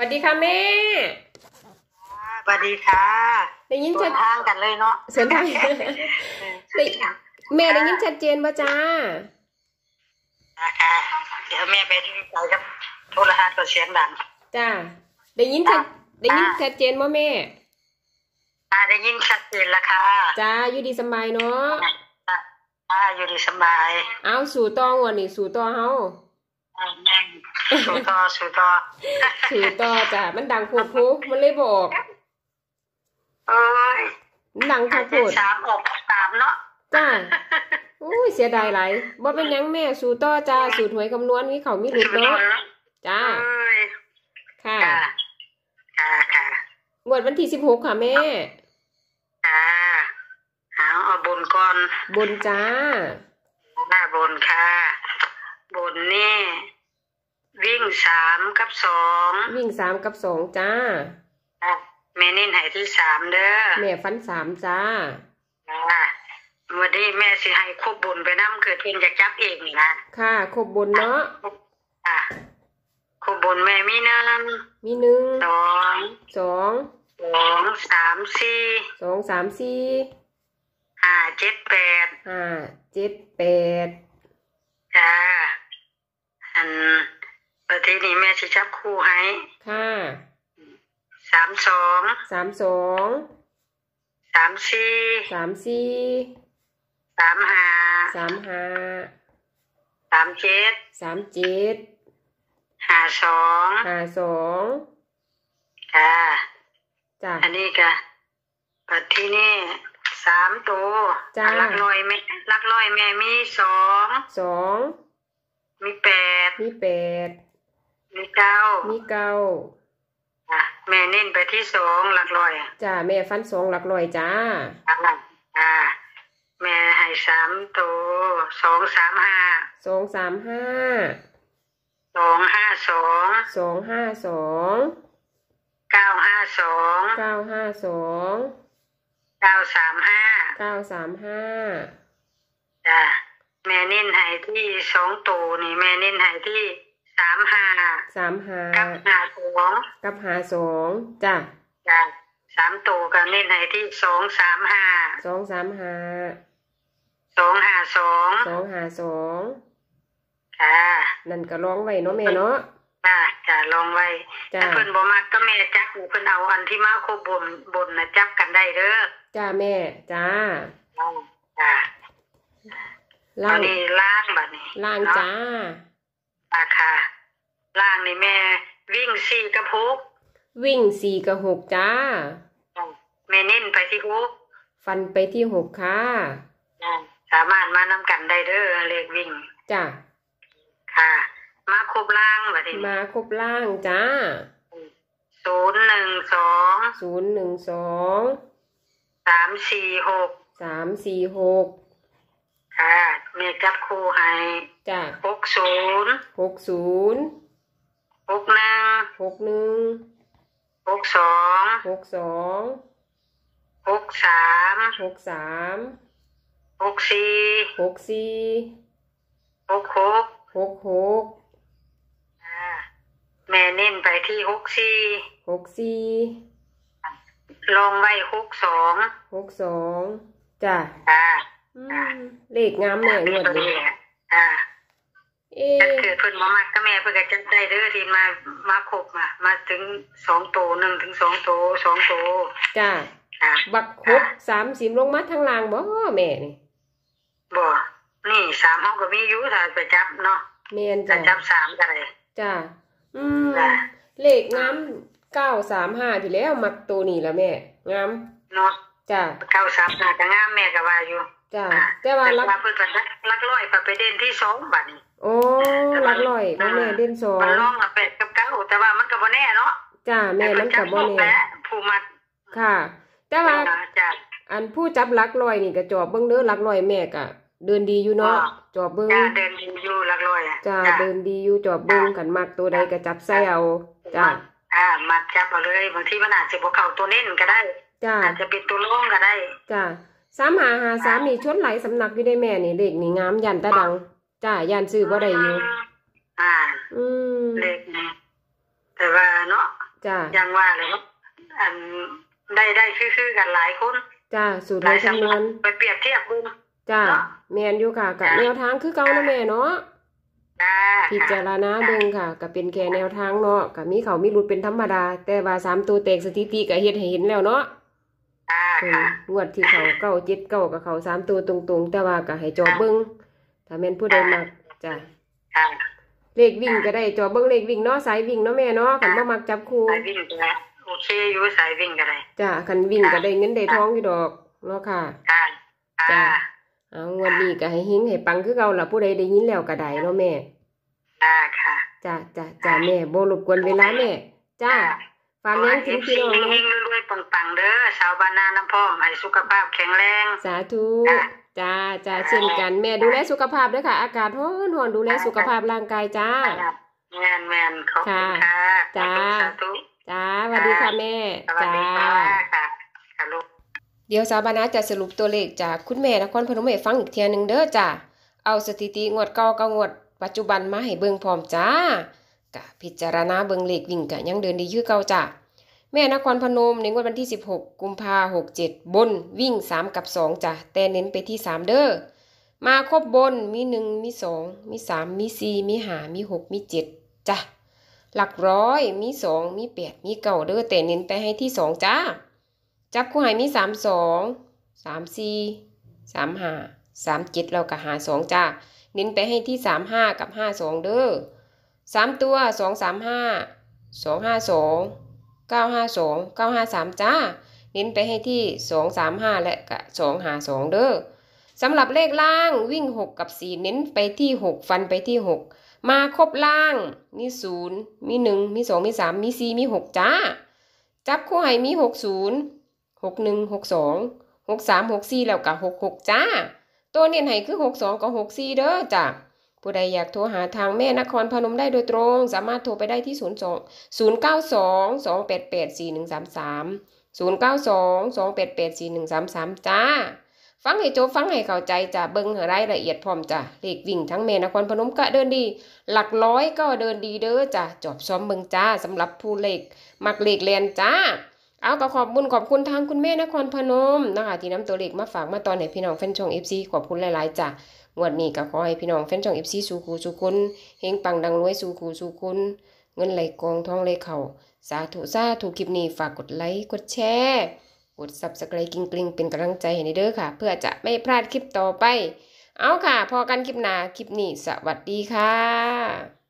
วัสดีค่ะแม่สวัสดีค่ะได้ยินชัดทางกันเลยเนาะสวนทางได้แม่ได้ยินชัดเจนป่ะจ้าค่ะเดี๋ยวแม่ไปไปกับโทรทัศน์ก็เสียงดังจ้าได้ยินชัดเจนป่ะแม่ได้ยินชัดเจนแล้วค่ะจ้าอยู่ดีสบายเนาะอยู่ดีสบายเอาสู่ต่องวดนี่สู่ต่อเฮาสู่ต่อสู่ต่อจ้ามันดังโพดโพมันเลยบอกดังโพด 3 เนาะจ้าอุ้ยเสียดายหลายบ่เป็นหยังแม่สู่ต่อจ้าสูตรหวยคำนวณมีเขามีหลุดเนาะจ้าค่ะงวดวันที่16ค่ะแม่เอาบนก่อนบนจ้าบนค่ะบนนี่วิ่ง3 กับ 2 วิ่ง3 กับ 2จ้าแม่นิ่นให้ที่3เด้อแม่ฟัน3จ้าวันนี้แม่สิให้ครบบนไปน้ำเกิดเพิ่นจะจับเองนี่นะค่ะครบบนเนาะครบบนแม่มี1 มี 1 2 3 4 2 3 4 5 7 8 5 7 8 จ้าประเทศนี้แม่สิจับคู่ให้ค่ะ 32 32 34 34 35 37 52 จ้าอันนี้ก็ปัดที่นี่3 ตัวหลักร้อยแม่มี2มี8 มี 9แม่เน้นไปที่2หลักร้อยจ้าแม่ฟัน2หลักร้อยจ้าแม่ให้3 ตัว2 3 5 2 3 5 2 5 2 2 5 2 9 5 2 9 5 2 9 3 5 9 3 5 จ้าแม่เน้นให้ที่2 ตัวนี่แม่เน้นให้ที่3 5กับ 52จ้า 3 ตัวก็เน้นให้ที่2 3 5 2 3 5 2 5 2 2 5 2นั่นก็ร้องไว้เนาะแม่เนาะจ้าลองไว้ถ้าเพิ่นบ่มักก็แม่จับเพิ่นเอาอันที่มาครบบนน่ะจับกันได้เด้อจ้าแม่จ้าล่างนี่ล่างบัดนี้ล่างจ้าค่ะล่างนี่แม่วิ่ง4 กับ 6 วิ่ง4 กับ 6จ้าแม่เน้นไปที่6 ฟันไปที่6ค่ะสามารถมานำกันได้เด้อเลขวิ่งจ้าค่ะมาครบล่างบัดนี้มาครบล่างจ้า 012 346ค่ะแม่จับคู่ให้จ้า 60 61 62 63 63 64 66 แม่เน้นไปที่64ลองไว้62 จ้าเลขงามแม่งวดนี้คือเพิ่นบ่มักก็แม่เพิ่นก็จัดได้เด้อที่มาครบมาถึง2 ตัว1 ถึง 2 ตัว2 ตัวจ้าบักครบ30ลงมาทางล่างบ่แม่นี่บ่นี่3เฮาก็มีอยู่ถ้าไปจับเนาะแม่นจ้ะจับ3ก็ได้จ้าเลขงาม935ที่แล้วมักตัวนี้ล่ะแม่งามเนาะจ้า 935ก็งามแม่ก็ว่าอยู่จ้าแต่ว่าลักเพิ่นก็ลักร้อยไปเด่นที่2บัดนี้โอ้ลักร้อยบ่แม่เด่น2 มันลอง8 กับ 9แต่ว่ามันก็บ่แน่เนาะจ้าแม่มันก็บ่แน่ผู้มัดค่ะแต่ว่าอันผู้จับลักร้อยนี่ก็จอบเบิ่งเด้อลักร้อยแม่ก็เดินดีอยู่เนาะจอบเบิ่งเดินดีอยู่ลักร้อยจ้าเดินดีอยู่จอบเบิ่งกันมักตัวใดก็จับใส่เอาจ้ามักจับเอาเลยบางทีมันอาจจะบ่เข้าตัวเน้นก็ได้อาจจะเป็นตัวรองก็ได้จ้า3553นี่ชนหลายสำนักอยู่ได้แม่นี่เลขนี่งามยันตะดังจ้ายันซื้อบ่ได้อยู่เลขนี่แต่ว่าเนาะจ้าอย่างว่าเลยเนาะอันได้คือกันหลายคนจ้าสูตรหวยคำนวณไปเปรียบเทียบดูจ้าแม่นอยู่ค่ะกับแนวทางคือเก่านะแม่เนาะพิจารณาเบิ่งค่ะก็เป็นแค่แนวทางเนาะก็มีเขามีหลุดเป็นธรรมดาแต่ว่า3ตัวแตกสถิติก็เฮ็ดให้เห็นแล้วเนาะงวดที่เขา9 7 9กับเขา3ตัวตรงๆแต่ว่าก็ให้จอเบิ่งถ้าแม่นผู้ใดมักจ้ะเลขวิ่งก็ได้จอเบิ่งเลขวิ่งเนาะสายวิ่งเนาะแม่เนาะคันบ่มักจับคู่สายวิ่งก็ได้โอเคอยู่สายวิ่งก็ได้จ้ะคันวิ่งก็ได้เงินได้ทองอยู่ดอกเนาะค่ะจ้ะเอางวดนี้ก็ให้หิ้งให้ปังคือเก่าล่ะผู้ใดได้ยินแล้วก็ได้เนาะแม่ค่ะจ้าแม่บ่รบกวนเวลาแม่จ้าฝากยังถึงพี่น้องเฮงๆรวยๆปังๆเด้อชาวบ้านนาน้ำพองให้สุขภาพแข็งแรงสาธุจ้าเช่นกันแม่ดูแลสุขภาพด้วยค่ะอากาศร้อนดูแลสุขภาพร่างกายจ้าแม่นขอบคุณค่ะจ้าสวัสดีค่ะแม่จ้าค่ะลูกเดี๋ยวสาวบานาจะสรุปตัวเลขจากคุณแม่นครพนมให้ฟังอีกเทียนึงเด้อจ้าเอาสถิติงวดเก่ากับงวดปัจจุบันมาให้เบิ่งพร้อมจ้ากะพิจารณาเบิ่งเลขวิ่งกะยังเดินดีคือเก่าจ้าแม่นครพนมในงวดวันที่16กุมภาพันธ์67บนวิ่ง3กับ2จ้ะแต่เน้นไปที่3เด้อมาครบบนมี1มี2มี3มี4มี5มี6มี7จ้ะหลักร้อยมี2มี8มี9เด้อแต่เน้นไปให้ที่2จ้าจับคู่ให้มี32 34 35 37แล้วก็52จ้าเน้นไปให้ที่35กับ52เด้อ3ตัว235 252 952 953จ้าเน้นไปให้ที่235และก็252เด้อสำหรับเลขล่างวิ่ง6กับ4เน้นไปที่6ฟันไปที่6มาครบล่างมี0มี1มี2มี3มี4มี6จ้าจับคู่ให้มี60 61 62 63 64แล้วก็66จ้าตัวเน้นให้คือ62กับ64เด้อจ้าผู้ใดอยากโทรหาทางแม่นครพนมได้โดยตรงสามารถโทรไปได้ที่092 288 4133 092 288 4133จ้าฟังให้จบฟังให้เข้าใจจ้ะเบิ่งรายละเอียดพร้อมจ้ะเลขวิ่งทั้งแม่นครพนมก็เดินดีหลักร้อยก็เดินดีเด้อจ้ะจอบซ้อมเบิ่งจ้าสำหรับผู้เลขมักเลขแลนจ้าเอาก็ขอบคุณทางคุณแม่นครพนมนะคะที่นำตัวเลขมาฝากมาตอนให้พี่น้องแฟนช่อง FC ขอบคุณหลายๆจ้ะงวดนี้ก็ขอให้พี่น้องแฟนช่อง FC สู่คู่สู่คนเฮงปังดังรวยสู่คู่สู่คนเงินไหลกองทองไหลเข้าสาธุคลิปนี้ฝากกดไลค์กดแชร์กด Subscribe กริ๊งเป็นกำลังใจให้เด้อค่ะเพื่อจะไม่พลาดคลิปต่อไปเอาค่ะพอกันคลิปหน้าคลิปนี้สวัสดีค่ะ